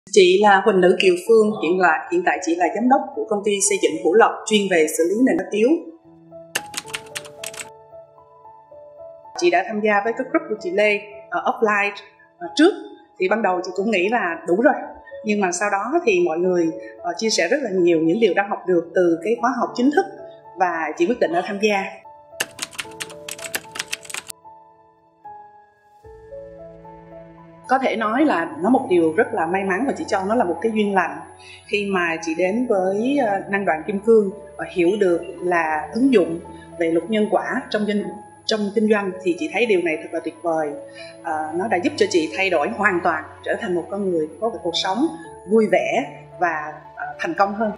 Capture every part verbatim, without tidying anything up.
Chị là Huỳnh Nữ Kiều Phương, hiện là hiện tại chị là giám đốc của công ty xây dựng Hữu Lộc chuyên về xử lý nền đất yếu. Chị đã tham gia với cái group của chị Lê uh, offline uh, trước thì ban đầu chị cũng nghĩ là đủ rồi, nhưng mà sau đó thì mọi người uh, chia sẻ rất là nhiều những điều đã học được từ cái khóa học chính thức và chị quyết định đã tham gia. Có thể nói là nó một điều rất là may mắn và chị cho nó là một cái duyên lành khi mà chị đến với Năng Đoạn Kim Cương và hiểu được là ứng dụng về luật nhân quả trong kinh, trong kinh doanh thì chị thấy điều này thật là tuyệt vời. À, nó đã giúp cho chị thay đổi hoàn toàn, trở thành một con người có một cuộc sống vui vẻ và à, thành công hơn.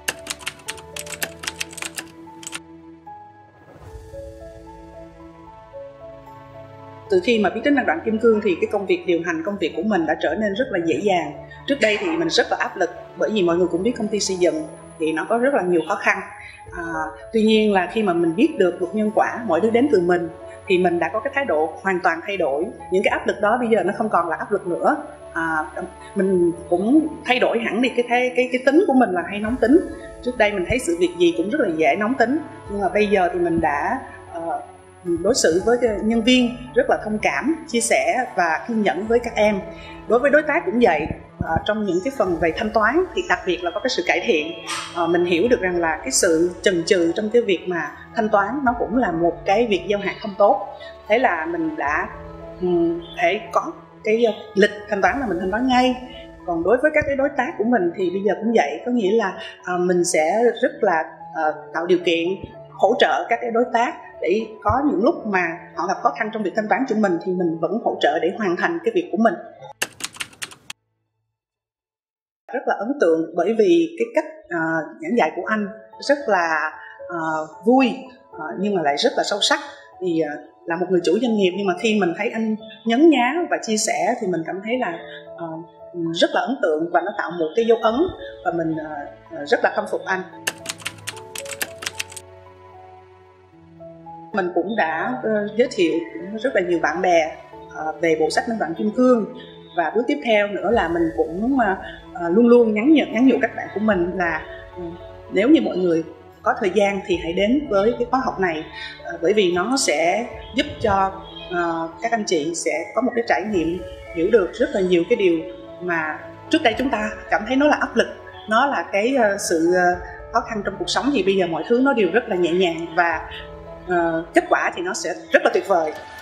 Từ khi mà biết đến Năng Đoạn Kim Cương thì cái công việc điều hành công việc của mình đã trở nên rất là dễ dàng. Trước đây thì mình rất là áp lực, bởi vì mọi người cũng biết công ty xây dựng thì nó có rất là nhiều khó khăn. À, tuy nhiên là khi mà mình biết được luật nhân quả, mọi thứ đến từ mình, thì mình đã có cái thái độ hoàn toàn thay đổi. Những cái áp lực đó bây giờ nó không còn là áp lực nữa. À, mình cũng thay đổi hẳn đi cái, cái cái cái tính của mình là hay nóng tính. Trước đây mình thấy sự việc gì cũng rất là dễ nóng tính, nhưng mà bây giờ thì mình đã uh, đối xử với nhân viên rất là thông cảm, chia sẻ và kiên nhẫn với các em. Đối với đối tác cũng vậy, à, trong những cái phần về thanh toán thì đặc biệt là có cái sự cải thiện. À, mình hiểu được rằng là cái sự chần chừ trong cái việc mà thanh toán nó cũng là một cái việc giao hàng không tốt. Thế là mình đã um, thể có cái lịch thanh toán là mình thanh toán ngay. Còn đối với các cái đối tác của mình thì bây giờ cũng vậy, có nghĩa là à, mình sẽ rất là à, tạo điều kiện hỗ trợ các cái đối tác để có những lúc mà họ gặp khó khăn trong việc thanh toán của mình thì mình vẫn hỗ trợ để hoàn thành cái việc của mình. Rất là ấn tượng bởi vì cái cách uh, giảng dạy của anh rất là uh, vui uh, nhưng mà lại rất là sâu sắc. Thì uh, là một người chủ doanh nghiệp, nhưng mà khi mình thấy anh nhấn nhá và chia sẻ thì mình cảm thấy là uh, rất là ấn tượng và nó tạo một cái dấu ấn và mình uh, rất là khâm phục anh. Mình cũng đã uh, giới thiệu rất là nhiều bạn bè uh, về bộ sách Năng Đoạn Kim Cương, và bước tiếp theo nữa là mình cũng uh, uh, luôn luôn nhắn nhủ, nhắn nhủ các bạn của mình là uh, nếu như mọi người có thời gian thì hãy đến với cái khóa học này, uh, bởi vì nó sẽ giúp cho uh, các anh chị sẽ có một cái trải nghiệm hiểu được rất là nhiều cái điều mà trước đây chúng ta cảm thấy nó là áp lực, nó là cái uh, sự uh, khó khăn trong cuộc sống, thì bây giờ mọi thứ nó đều rất là nhẹ nhàng và Uh, kết quả thì nó sẽ rất là tuyệt vời.